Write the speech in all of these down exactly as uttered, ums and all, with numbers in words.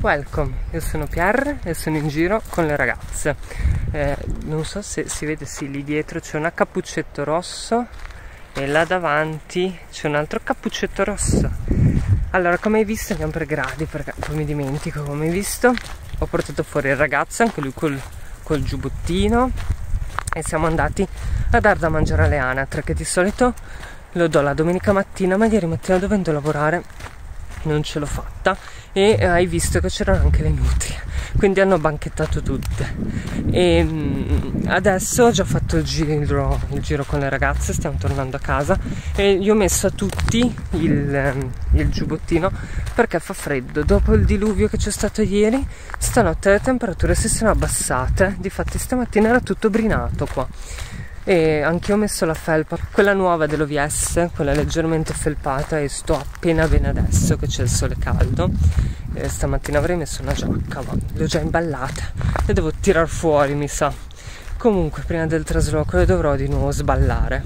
Welcome, io sono Pierre e sono in giro con le ragazze. Eh, non so se si vede, sì, lì dietro c'è un cappuccetto rosso e là davanti c'è un altro cappuccetto rosso. Allora, come hai visto, andiamo per gradi perché poi mi dimentico. Come hai visto, ho portato fuori il ragazzo, anche lui col, col giubbottino, e siamo andati a dar da mangiare alle anatre, che di solito lo do la domenica mattina, ma ieri mattina, dovendo lavorare, non ce l'ho fatta. E eh, hai visto che c'erano anche le nutrie, quindi hanno banchettato tutte. E mh, adesso ho già fatto il giro, il giro con le ragazze, stiamo tornando a casa e gli ho messo a tutti il, il giubbottino perché fa freddo. Dopo il diluvio che c'è stato ieri, stanotte le temperature si sono abbassate, difatti stamattina era tutto brinato qua. E anche io ho messo la felpa, quella nuova dell'O V S, quella leggermente felpata, e sto appena bene adesso che c'è il sole caldo. E stamattina avrei messo una giacca, ma l'ho già imballata e devo tirar fuori, mi sa. Comunque prima del trasloco le dovrò di nuovo sballare.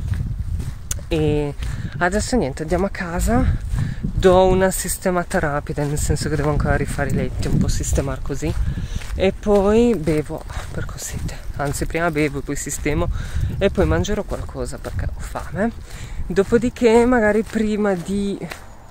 E adesso niente, andiamo a casa, do una sistemata rapida, nel senso che devo ancora rifare i letti, un po' sistemare così, e poi bevo per cosette, anzi prima bevo, poi sistemo e poi mangerò qualcosa perché ho fame. Dopodiché magari prima di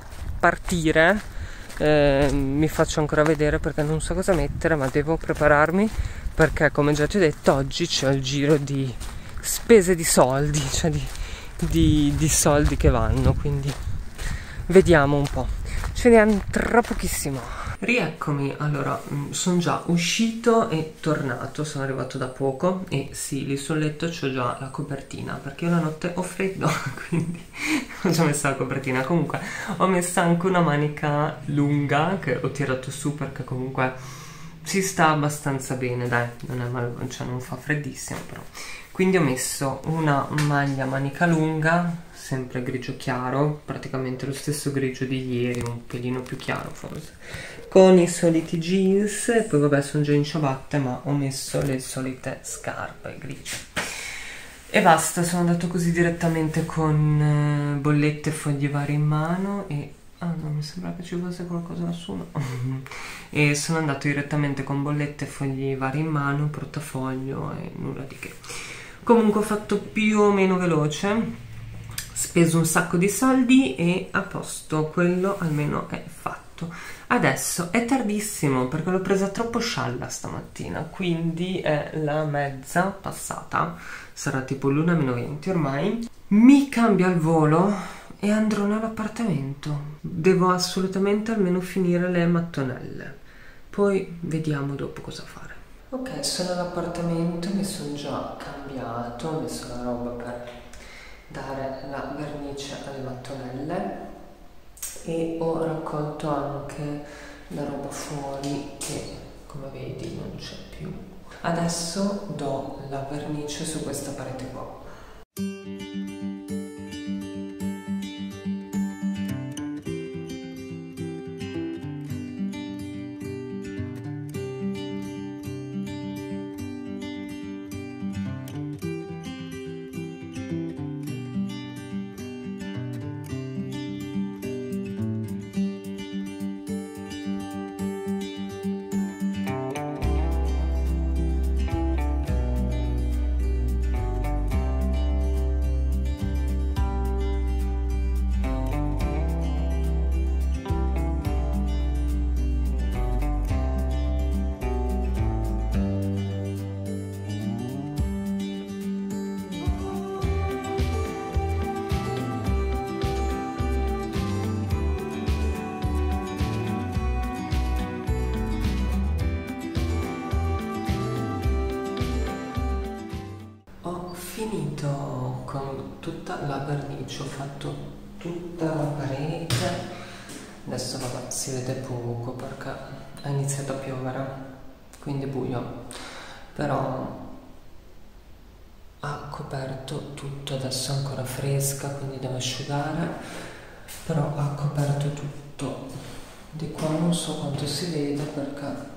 partire eh, mi faccio ancora vedere perché non so cosa mettere, ma devo prepararmi perché, come già ti ho detto, oggi c'è il giro di spese di soldi, cioè di, di, di soldi che vanno, quindi vediamo un po'. Ci vediamo tra pochissimo. Rieccomi. Allora, sono già uscito e tornato, sono arrivato da poco e sì, lì sul letto c'ho già la copertina perché io la notte ho freddo, quindi ho già messo la copertina. Comunque ho messo anche una manica lunga che ho tirato su perché comunque si sta abbastanza bene, dai, non è mal, cioè non fa freddissimo però. Quindi ho messo una maglia manica lunga, sempre grigio chiaro, praticamente lo stesso grigio di ieri, un pelino più chiaro forse, con i soliti jeans, e poi vabbè sono già in ciabatte, ma ho messo le solite scarpe grigie. E basta, sono andato così direttamente con eh, bollette e fogli vari in mano e... ah no, mi sembra che ci fosse qualcosa lassù, no? E sono andato direttamente con bollette e fogli vari in mano, portafoglio e nulla di che. Comunque ho fatto più o meno veloce, speso un sacco di soldi e a posto, quello almeno è fatto. Adesso è tardissimo perché l'ho presa troppo scialla stamattina, quindi è la mezza passata, sarà tipo l'una meno venti ormai. Mi cambio al volo e andrò nell'appartamento. Devo assolutamente almeno finire le mattonelle, poi vediamo dopo cosa fare. Ok, sono all'appartamento, mi sono già cambiato, ho messo la roba per dare la vernice alle mattonelle e ho raccolto anche la roba fuori che, come vedi, non c'è più. Adesso do la vernice su questa parete qua. Finito con tutta la vernice, ho fatto tutta la parete, adesso vabbè si vede poco perché ha iniziato a piovere, quindi è buio, però ha coperto tutto, adesso è ancora fresca quindi deve asciugare, però ha coperto tutto. Di qua non so quanto si vede perché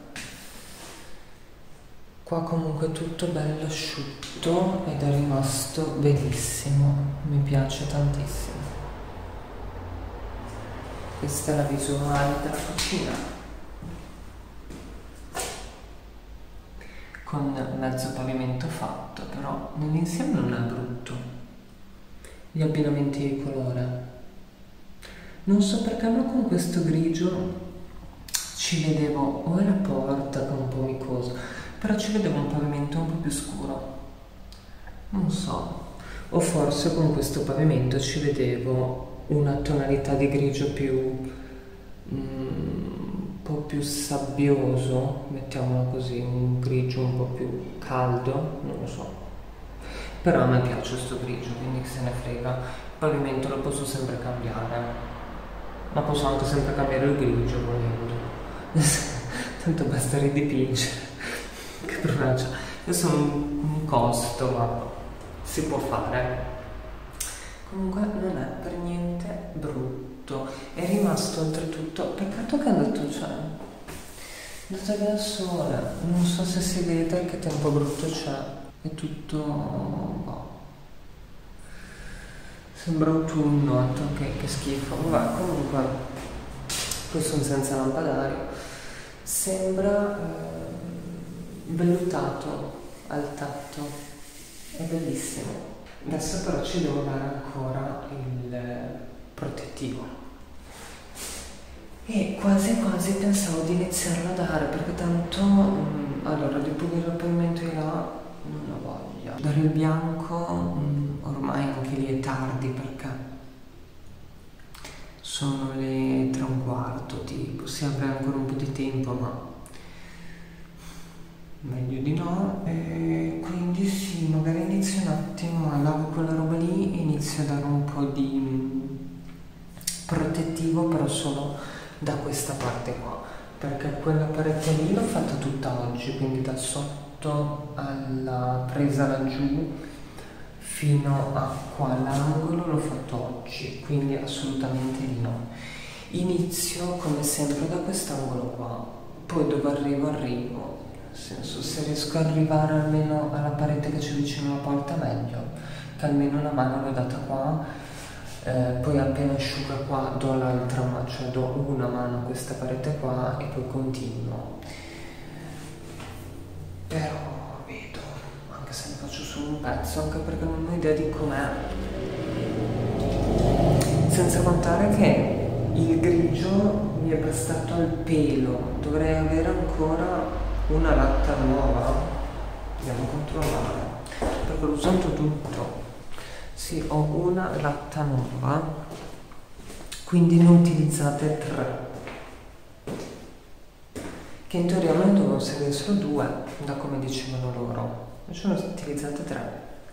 qua comunque è tutto bello asciutto ed è rimasto benissimo, mi piace tantissimo. Questa è la visuale della cucina. con mezzo pavimento fatto, però nell'insieme non è brutto. Gli abbinamenti di colore, non so perché, ma con questo grigio ci vedevo, o è la porta che è un po' micosa, però ci vedevo un pavimento un po' più scuro, non so, o forse con questo pavimento ci vedevo una tonalità di grigio più un po' più sabbioso, mettiamolo così, un grigio un po' più caldo, non lo so, però a me piace questo grigio, quindi chi se ne frega, il pavimento lo posso sempre cambiare, ma posso anche sempre cambiare il grigio volendo. Tanto basta ridipingere, che problema c'è? Questo è un, un costo, ma si può fare. Comunque non è per niente brutto, è rimasto oltretutto, peccato che è andato, cioè, è andato via il sole, non so se si vede che tempo brutto c'è, è tutto, boh, sembra autunno, che, che schifo, vabbè, comunque, poi sono senza lampadario. Sembra eh, vellutato al tatto, è bellissimo. Adesso però ci devo dare ancora il protettivo e quasi quasi pensavo di iniziarlo a dare, perché tanto mh, allora di pulire il pavimento di là non ho voglia, dare il bianco mh, ormai anche lì è tardi, perché sono le tre e un quarto, tipo, si apre ancora un po' di tempo, ma meglio di no, e quindi sì, magari inizio un attimo, lavo quella roba lì e inizio a dare un po' di protettivo, però solo da questa parte qua, perché quella parete lì l'ho fatta tutta oggi, quindi da sotto alla presa laggiù fino a qua l'angolo l'ho fatto oggi, quindi assolutamente di no. Inizio come sempre da quest'angolo qua, poi dove arrivo arrivo, nel senso, se riesco ad arrivare almeno alla parete che c'è vicino alla porta meglio, che almeno una mano l'ho data qua, eh, poi appena asciuga qua do l'altra mano, cioè do una mano a questa parete qua e poi continuo, però se ne faccio solo un pezzo, anche perché non ho idea di com'è, senza contare che il grigio mi è bastato al pelo, dovrei avere ancora una latta nuova, andiamo a controllare, perché l'ho usato tutto, sì, ho una latta nuova, quindi ne utilizzate tre, che in teoria me ne devono servire solo due, da come dicevano loro. Sono utilizzate tre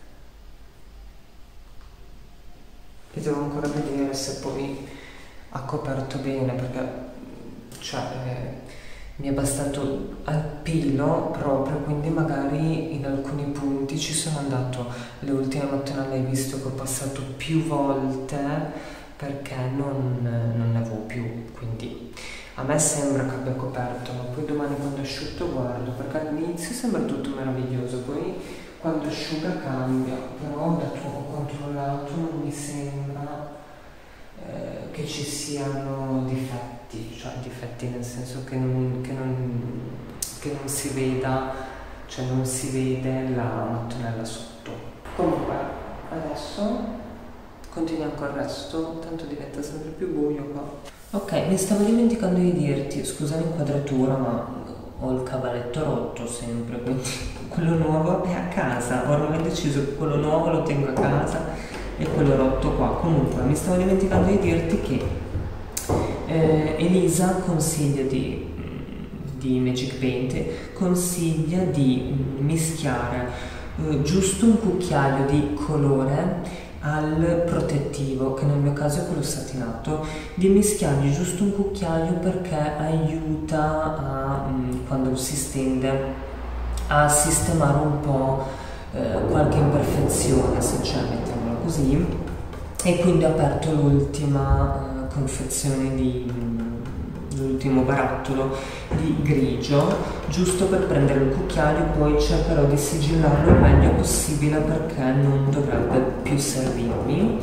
e devo ancora vedere se poi ha coperto bene, perché cioè eh, mi è bastato al pelo proprio, quindi magari in alcuni punti ci sono andato le ultime mattonelle, hai visto che ho passato più volte perché non, non ne avevo più, quindi a me sembra che abbia coperto, ma poi domani quando asciutto guardo, perché all'inizio sembra tutto meraviglioso, poi quando asciuga cambia, però da poco controllato non mi sembra eh, che ci siano difetti, cioè difetti nel senso che non, che non, che non si veda, cioè non si vede la mattonella sotto. Comunque adesso continuiamo col resto, tanto diventa sempre più buio qua. Ok, mi stavo dimenticando di dirti, scusa l'inquadratura, ma ho il cavalletto rotto sempre, quindi quello nuovo è a casa, ormai ho deciso che quello nuovo lo tengo a casa e quello rotto qua. Comunque mi stavo dimenticando di dirti che eh, Elisa consiglia di, di Magic Paint, consiglia di mischiare eh, giusto un cucchiaio di colore al protettivo, che nel mio caso è quello satinato, di mischiargli giusto un cucchiaio perché aiuta a, quando si stende, a sistemare un po' eh, qualche imperfezione, se c'è, mettiamola così, e quindi ho aperto l'ultima eh, confezione di l'ultimo barattolo di grigio, giusto per prendere il cucchiaio, poi cercherò di sigillarlo il meglio possibile perché non dovrebbe più servirmi,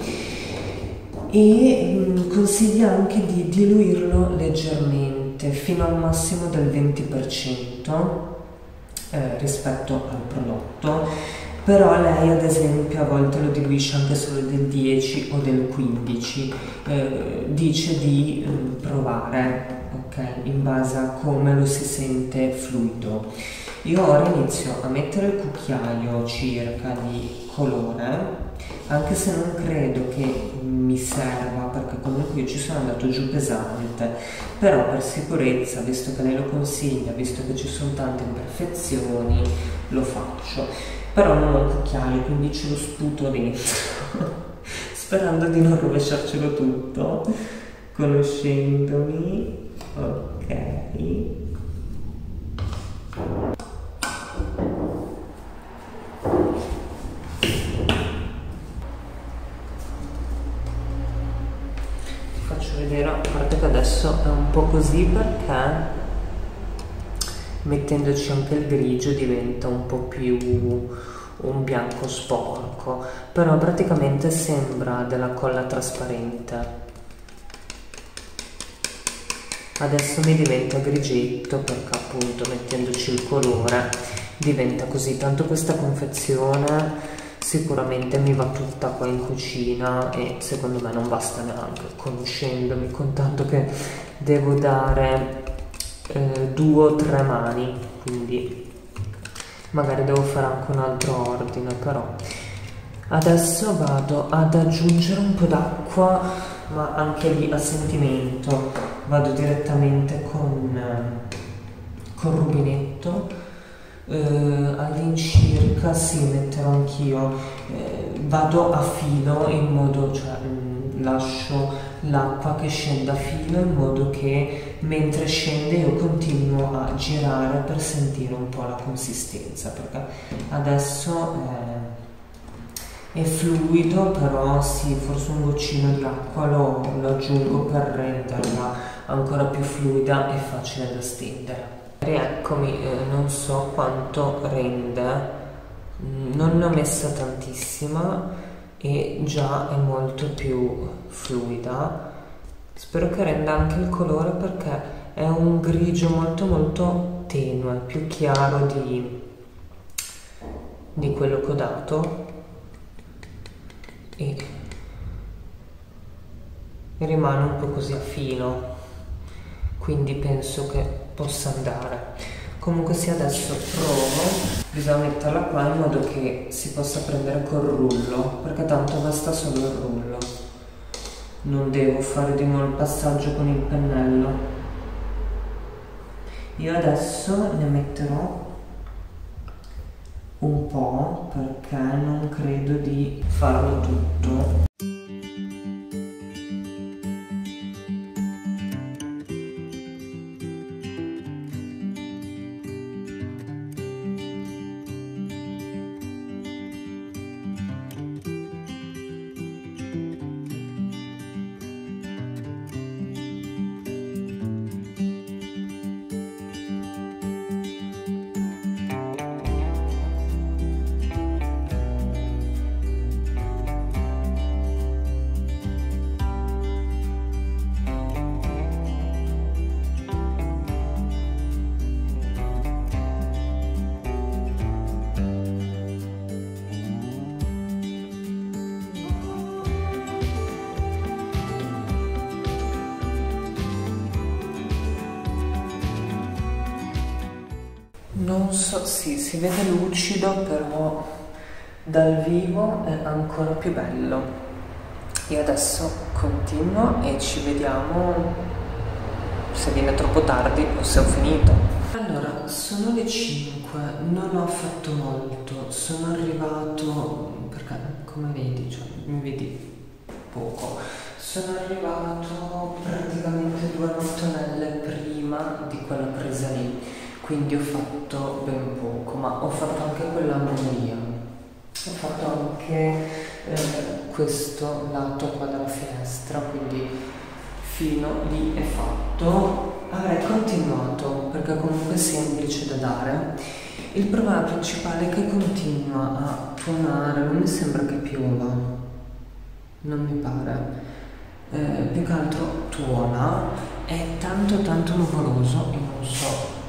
e mh, consiglia anche di diluirlo leggermente fino al massimo del venti per cento, eh, rispetto al prodotto, però lei ad esempio a volte lo diluisce anche solo del dieci o del quindici, eh, dice di eh, provare, ok, in base a come lo si sente fluido. Io ora inizio a mettere il cucchiaio circa di colore, anche se non credo che mi serva, perché comunque io ci sono andato giù pesante, però per sicurezza, visto che lei lo consiglia, visto che ci sono tante imperfezioni, lo faccio. Però non ho un cucchiaio, quindi ce lo sputo dentro sperando di non rovesciarcelo tutto, conoscendomi. Ok, faccio vedere, a parte che adesso è un po' così perché mettendoci anche il grigio diventa un po' più un bianco sporco, però praticamente sembra della colla trasparente. Adesso mi diventa grigetto perché appunto mettendoci il colore diventa così, tanto questa confezione sicuramente mi va tutta qua in cucina e secondo me non basta neanche, conoscendomi, contando che devo dare eh, due o tre mani, quindi magari devo fare anche un altro ordine. Però adesso vado ad aggiungere un po' d'acqua, ma anche lì a sentimento, vado direttamente con, con il rubinetto. Uh, all'incirca sì, metterò anch'io, eh, vado a filo in modo, cioè mh, lascio l'acqua che scende a filo in modo che mentre scende io continuo a girare per sentire un po' la consistenza, perché adesso eh, è fluido, però sì, forse un goccino di acqua lo, lo aggiungo per renderla ancora più fluida e facile da stendere. Eccomi, eh, non so quanto rende, non ne ho messa tantissima e già è molto più fluida. Spero che renda anche il colore perché è un grigio molto molto tenue, più chiaro di, di quello che ho dato, e rimane un po' così a filo, quindi penso che possa andare. Comunque sì, adesso provo, bisogna metterla qua in modo che si possa prendere col rullo, perché tanto basta solo il rullo, non devo fare di nuovo il passaggio con il pennello. Io adesso ne metterò un po' perché non credo di farlo tutto. Non so, sì, si vede lucido, però dal vivo è ancora più bello. Io adesso continuo e ci vediamo se viene troppo tardi o se ho finito. Allora, sono le cinque, non ho fatto molto, sono arrivato, perché come vedi, cioè mi vedi poco, sono arrivato praticamente due mattonelle prima di quella presa lì. Quindi ho fatto ben poco, ma ho fatto anche quell'angolina, ho fatto anche eh, questo lato qua della finestra, quindi fino lì è fatto. Avrei continuato perché comunque è semplice da dare. Il problema principale è che continua a tuonare, non mi sembra che piova, non mi pare, eh, più che altro tuona, è tanto tanto nuvoloso e non so se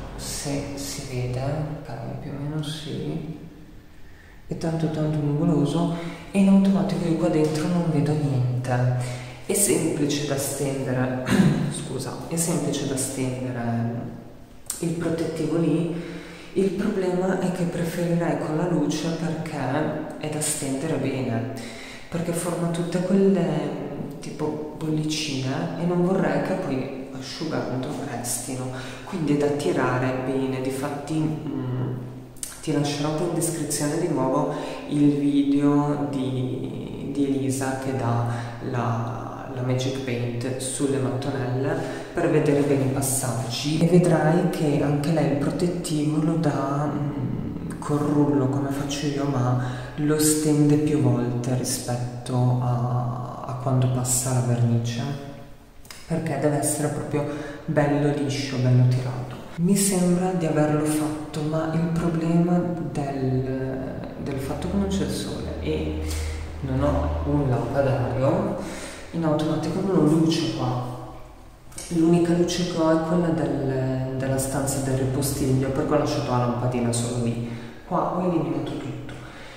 se si vede, ok, più o meno sì, è tanto tanto nuvoloso e in automatico io qua dentro non vedo niente. È semplice da stendere, scusa, è semplice da stendere il protettivo lì. Il problema è che preferirei con la luce perché è da stendere bene, perché forma tutte quelle tipo bollicine e non vorrei che poi asciugando restino, quindi è da tirare bene. Difatti mh, ti lascerò poi in descrizione di nuovo il video di, di Elisa che dà la, la Magic Paint sulle mattonelle per vedere bene i passaggi, e vedrai che anche lei il protettivo lo dà mh, col rullo come faccio io, ma lo stende più volte rispetto a, a quando passa la vernice, perché deve essere proprio bello liscio, bello tirato. Mi sembra di averlo fatto, ma il problema del, del fatto che non c'è il sole e non ho un lampadario, in automatico non ho luce qua. L'unica luce che ho è quella del, della stanza del ripostiglio, perché ho lasciato la lampadina solo lì. Qua ho eliminato tutto.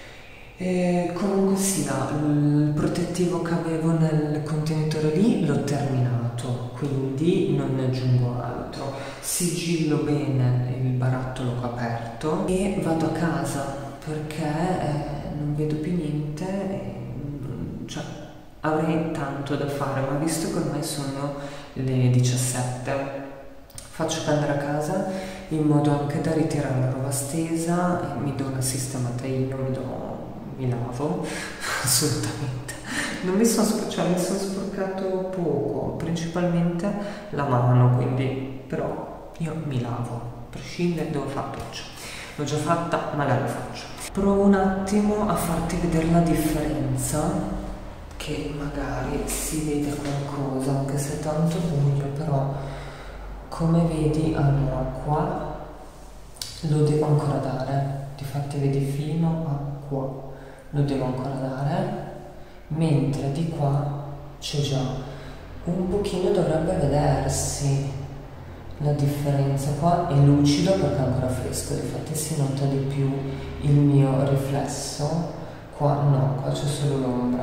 E comunque sia, il protettivo che avevo nel contenitore lì l'ho terminato, quindi non ne aggiungo altro. Sigillo bene il barattolo che ho aperto e vado a casa perché eh, non vedo più niente, e, cioè avrei tanto da fare, ma visto che ormai sono le diciassette faccio prendere a casa in modo anche da ritirare la roba stesa e mi do una sistemata io, mi do mi lavo assolutamente, non mi sono, cioè, mi sono sporcato poco, principalmente la mano, quindi però io mi lavo, a prescindere, devo fare la doccia, l'ho già fatta ma la rifaccio. Provo un attimo a farti vedere la differenza, che magari si vede qualcosa anche se è tanto buio, però come vedi, allora qua lo devo ancora dare, difatti vedi fino a qua lo devo ancora dare, mentre di qua c'è già un pochino, dovrebbe vedersi la differenza. Qua è lucido perché è ancora fresco, difatti si nota di più il mio riflesso, qua no, qua c'è solo l'ombra.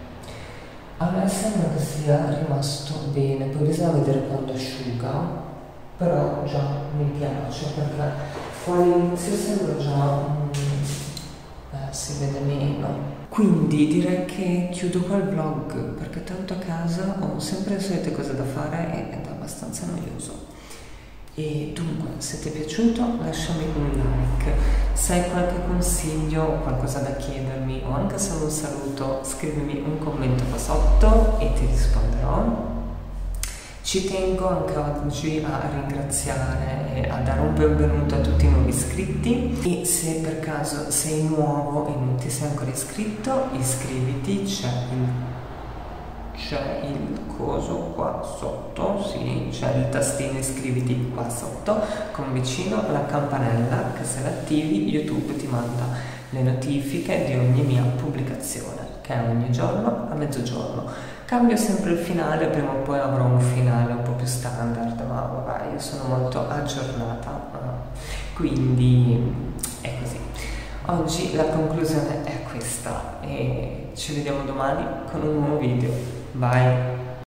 A me sembra che sia rimasto bene, poi bisogna vedere quando asciuga, però già mi piace perché qua all'inizio sembra già Eh, si vede meno. Quindi direi che chiudo qua il vlog perché tanto a casa ho sempre le solite cose da fare ed è abbastanza noioso. E dunque, se ti è piaciuto lasciami un like, se hai qualche consiglio, qualcosa da chiedermi o anche solo un saluto, scrivimi un commento qua sotto e ti risponderò. Ci tengo anche oggi a ringraziare e a dare un benvenuto a tutti i nuovi iscritti, e se per caso sei nuovo e non ti sei ancora iscritto, iscriviti, c'è il, c'è il coso qua sotto, sì, c'è il tastino iscriviti qua sotto, con vicino la campanella che se l'attivi YouTube ti manda le notifiche di ogni mia pubblicazione, che è ogni giorno a mezzogiorno. Cambio sempre il finale, prima o poi avrò un finale un po' più standard, ma vabbè, io sono molto aggiornata, quindi è così. Oggi la conclusione è questa e ci vediamo domani con un nuovo video. Bye!